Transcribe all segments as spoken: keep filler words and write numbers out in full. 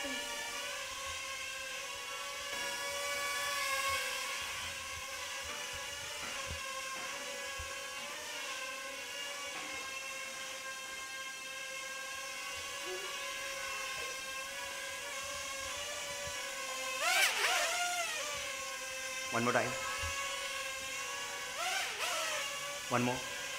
One more time. One more.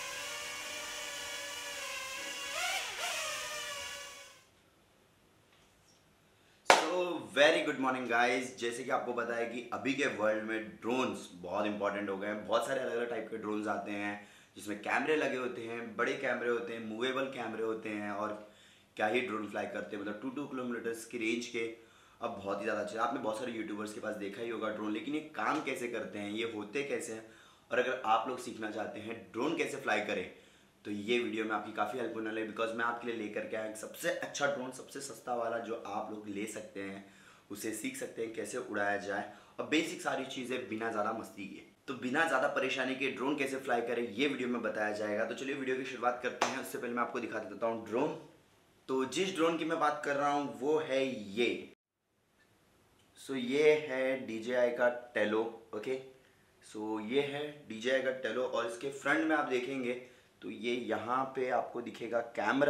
Very good morning guys. जैसे कि आपको पता है कि अभी के वर्ल्ड में ड्रोन्स बहुत इंपॉर्टेंट हो गए हैं। बहुत सारे अलग अलग टाइप के ड्रोन्स आते हैं जिसमें कैमरे लगे होते हैं, बड़े कैमरे होते हैं, मूवेबल कैमरे होते हैं और क्या ही ड्रोन फ्लाई करते हैं, मतलब टू टू किलोमीटर्स की रेंज के। अब बहुत ही ज़्यादा अच्छे, आपने बहुत सारे यूट्यूबर्स के पास देखा ही होगा ड्रोन, लेकिन ये काम कैसे करते हैं, ये होते कैसे हैं, और अगर आप लोग सीखना चाहते हैं ड्रोन कैसे फ्लाई करें तो ये वीडियो में आपकी काफ़ी हेल्प होने वाली है। बिकॉज मैं आपके लिए लेकर के आया सबसे अच्छा ड्रोन, सबसे सस्ता वाला जो आप लोग ले सकते हैं, उसे सीख सकते हैं कैसे उड़ाया जाए और बेसिक सारी चीज़ें बिना ज़्यादा मस्ती के, तो बिना ज़्यादा परेशानी के ड्रोन कैसे फ्लाई करें ये वीडियो में बताया जाएगा। तो चलिए वीडियो की शुरुआत करते हैं। उससे पहले मैं आपको दिखा देता हूँ ड्रोन। तो जिस ड्रोन की मैं बात कर रहा हूँ वो है ये। सो so, ये है डी जे आई का टेलो। ओके, सो ये है डी जे आई का टेलो और इसके फ्रंट में आप देखेंगे तो ये यहाँ पे आपको दिखेगा कैमरा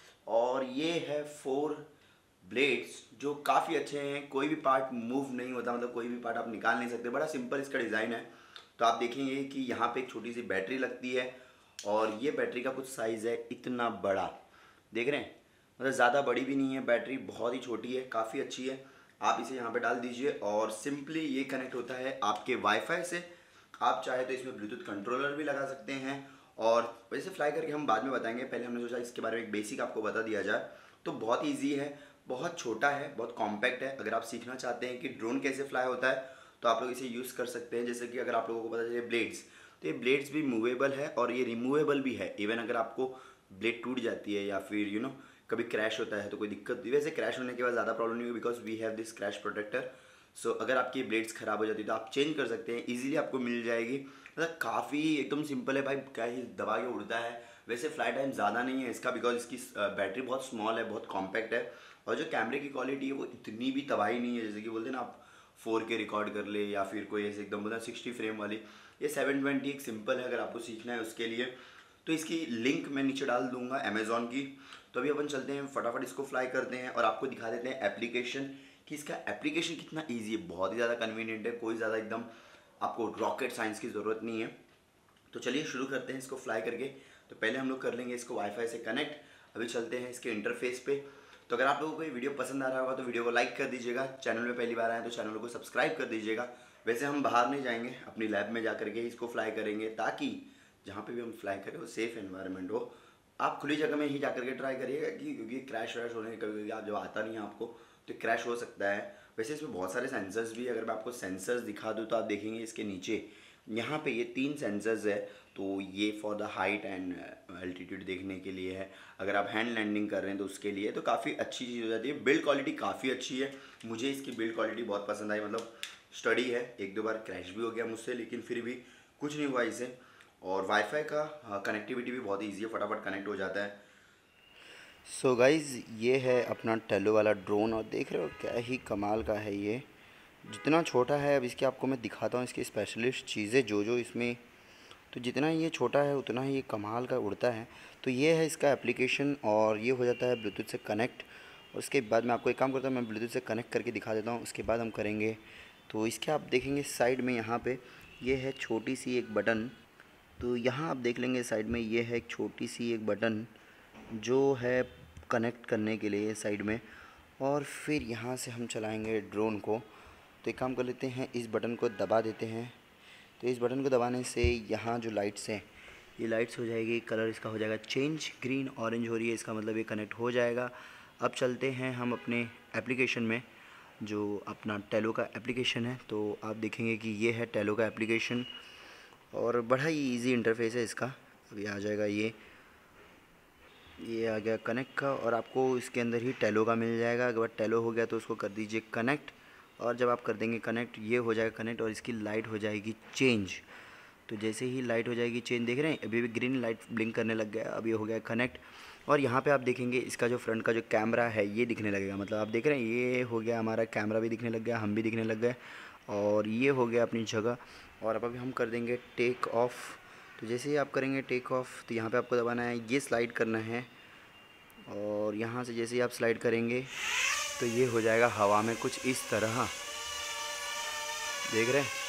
और ये है फोर ब्लेड्स जो काफ़ी अच्छे हैं। कोई भी पार्ट मूव नहीं होता, मतलब कोई भी पार्ट आप निकाल नहीं सकते। बड़ा सिंपल इसका डिज़ाइन है। तो आप देखेंगे कि यहाँ पे एक छोटी सी बैटरी लगती है और ये बैटरी का कुछ साइज़ है इतना बड़ा, देख रहे हैं, मतलब ज़्यादा बड़ी भी नहीं है बैटरी, बहुत ही छोटी है, काफ़ी अच्छी है। आप इसे यहाँ पे डाल दीजिए और सिंपली ये कनेक्ट होता है आपके वाईफाई से। आप चाहे तो इसमें ब्लूटूथ कंट्रोलर भी लगा सकते हैं और वैसे फ्लाई करके हम बाद में बताएंगे। पहले हमने सोचा इसके बारे में एक बेसिक आपको बता दिया जाए। तो बहुत ईजी है, बहुत छोटा है, बहुत कॉम्पैक्ट है। अगर आप सीखना चाहते हैं कि ड्रोन कैसे फ्लाई होता है तो आप लोग इसे यूज़ कर सकते हैं। जैसे कि अगर आप लोगों को पता चले ब्लेड्स, तो ये ब्लेड्स भी मूवेबल है और ये रिमूवेबल भी है। इवन अगर आपको ब्लेड टूट जाती है या फिर यू नो कभी क्रैश होता है तो कोई दिक्कत, वैसे क्रैश होने के बाद ज़्यादा प्रॉब्लम नहीं होगी because we have this crash protector. So अगर आपकी ब्लेड्स ख़राब हो जाती है तो आप चेंज कर सकते हैं, ईजिली आपको मिल जाएगी। मतलब काफ़ी एकदम सिंपल है भाई, क्या ही दबा के उड़ता है। वैसे फ्लाई टाइम ज़्यादा नहीं है इसका बिकॉज इसकी बैटरी बहुत स्मॉल है, बहुत कॉम्पैक्ट है और जो कैमरे की क्वालिटी है वो इतनी भी तबाही नहीं है। जैसे कि बोलते हैं ना आप फोर के रिकॉर्ड कर ले या फिर कोई ऐसे एकदम बोलते सिक्सटी फ्रेम वाली, ये सेवन ट्वेंटी एक सिंपल है अगर आपको सीखना है उसके लिए। तो इसकी लिंक मैं नीचे डाल दूंगा अमेज़ॉन की। तो अभी अपन चलते हैं, फटाफट इसको फ्लाई करते हैं और आपको दिखा देते हैं एप्लीकेशन कि इसका एप्लीकेशन कितना ईजी है। बहुत ही ज़्यादा कन्वीनियंट है, कोई ज़्यादा एकदम आपको रॉकेट साइंस की ज़रूरत नहीं है। तो चलिए शुरू करते हैं इसको फ्लाई करके। तो पहले हम लोग कर लेंगे इसको वाईफाई से कनेक्ट। अभी चलते हैं इसके इंटरफेस पे। तो अगर आप लोगों को ये वीडियो पसंद आ रहा होगा तो वीडियो को लाइक कर दीजिएगा। चैनल में पहली बार आए तो चैनल को सब्सक्राइब कर दीजिएगा। वैसे हम बाहर नहीं जाएंगे, अपनी लैब में जा करके इसको फ्लाई करेंगे ताकि जहाँ पे भी हम फ्लाई करें वो सेफ़ एनवायरनमेंट हो। आप खुली जगह में ही जा करके ट्राई करिएगा कि क्योंकि क्रैश वैश होने कभी कभी आप जब आता नहीं है आपको तो क्रैश हो सकता है। वैसे इसमें बहुत सारे सेंसर्स भी है। अगर मैं आपको सेंसर्स दिखा दूँ तो आप देखेंगे इसके नीचे यहाँ पे ये तीन सेंसर्स है। तो ये for the height and altitude देखने के लिए है। अगर आप हैंड लैंडिंग कर रहे हैं तो उसके लिए तो काफ़ी अच्छी चीज़ हो जाती है। बिल्ड क्वालिटी काफ़ी अच्छी है, मुझे इसकी बिल्ड क्वालिटी बहुत पसंद आई। मतलब स्टडी है, एक दो बार क्रैश भी हो गया मुझसे लेकिन फिर भी कुछ नहीं हुआ इसे। और वाईफाई का कनेक्टिविटी भी बहुत ईजी है, फटाफट कनेक्ट हो जाता है। सो so गाइज़ ये है अपना टेलो वाला ड्रोन और देख रहे हो क्या ही कमाल का है ये। जितना छोटा है, अब इसके आपको मैं दिखाता हूँ इसकी स्पेशलिस्ट चीज़ें जो जो इसमें, तो जितना ये छोटा है उतना ही ये कमाल का उड़ता है। तो ये है इसका एप्लीकेशन और ये हो जाता है ब्लूटूथ से कनेक्ट। और उसके बाद मैं आपको एक काम करता हूँ, मैं ब्लूटूथ से कनेक्ट करके दिखा देता हूँ, उसके बाद हम करेंगे। तो इसके आप देखेंगे साइड में यहाँ पे ये है छोटी सी एक बटन। तो यहाँ आप देख लेंगे साइड में ये है एक छोटी सी एक बटन जो है कनेक्ट करने के लिए साइड में। और फिर यहाँ से हम चलाएँगे ड्रोन को। तो एक काम कर लेते हैं, इस बटन को दबा देते हैं। तो इस बटन को दबाने से यहाँ जो लाइट्स हैं ये लाइट्स हो जाएगी, कलर इसका हो जाएगा चेंज, ग्रीन ऑरेंज हो रही है, इसका मतलब ये कनेक्ट हो जाएगा। अब चलते हैं हम अपने एप्लीकेशन में, जो अपना टेलो का एप्लीकेशन है। तो आप देखेंगे कि ये है टेलो का एप्लीकेशन और बड़ा ही इजी इंटरफेस है इसका। अभी आ जाएगा ये ये आ गया कनेक्ट का और आपको इसके अंदर ही टेलो का मिल जाएगा। अगर टेलो हो गया तो उसको कर दीजिए कनेक्ट और जब आप कर देंगे कनेक्ट ये हो जाएगा कनेक्ट और इसकी लाइट हो जाएगी चेंज। तो जैसे ही लाइट हो जाएगी चेंज, देख रहे हैं अभी भी ग्रीन लाइट ब्लिंक करने लग गया, अभी हो गया कनेक्ट। और यहाँ पे आप देखेंगे इसका जो फ्रंट का जो कैमरा है ये दिखने लगेगा, मतलब आप देख रहे हैं ये हो गया हमारा कैमरा भी दिखने लग गया, हम भी दिखने लग गए और ये हो गया अपनी जगह। और अब अभी हम कर देंगे टेक ऑफ। तो जैसे ही आप करेंगे टेक ऑफ तो यहाँ पे आपको दबाना है, ये स्लाइड करना है और यहाँ से जैसे ही आप स्लाइड करेंगे तो ये हो जाएगा हवा में कुछ इस तरह, देख रहे हैं।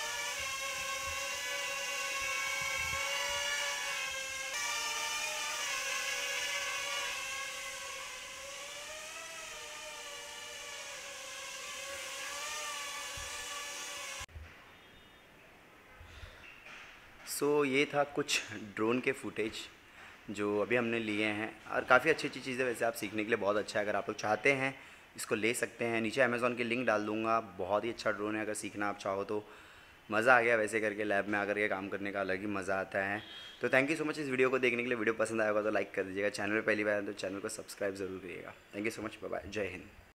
सो so, ये था कुछ ड्रोन के फुटेज जो अभी हमने लिए हैं और काफ़ी अच्छी अच्छी चीज़ें वैसे आप सीखने के लिए बहुत अच्छा है। अगर आप लोग चाहते हैं इसको ले सकते हैं, नीचे अमेज़ॉन की लिंक डाल दूँगा। बहुत ही अच्छा ड्रोन है, अगर सीखना आप चाहो तो। मज़ा आ गया वैसे करके, लैब में आकर के काम करने का अलग ही मज़ा आता है। तो थैंक यू सो मच इस वीडियो को देखने के लिए। वीडियो पसंद आएगा तो लाइक कर दीजिएगा, चैनल पर पहली बार है तो चैनल को सब्सक्राइब ज़रूर करिएगा। Thank you so much, bye bye, जय हिंद।